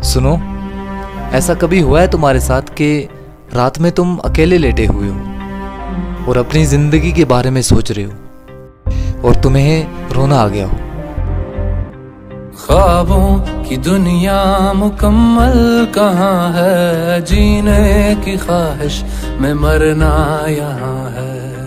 सुनो, ऐसा कभी हुआ है तुम्हारे साथ कि रात में तुम अकेले लेटे हुए हो और अपनी जिंदगी के बारे में सोच रहे हो और तुम्हें रोना आ गया हो? ख्वाबों की दुनिया मुकम्मल कहाँ है, जीने की ख्वाहिश में मरना यहाँ है।